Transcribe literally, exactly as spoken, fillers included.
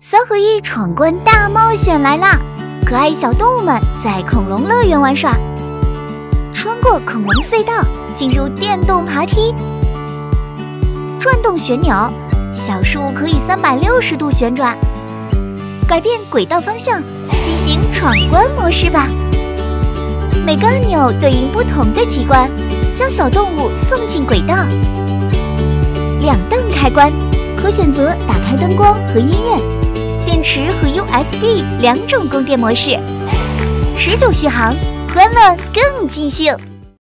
三合一闯关大冒险来啦！可爱小动物们在恐龙乐园玩耍，穿过恐龙隧道，进入电动爬梯，转动旋钮，小树可以三百六十度旋转，改变轨道方向，进行闯关模式吧。每个按钮对应不同的机关，将小动物送进轨道。两灯开关，可选择打开灯光和音乐，电池和 U S B 两种供电模式。持久续航，欢乐更尽兴。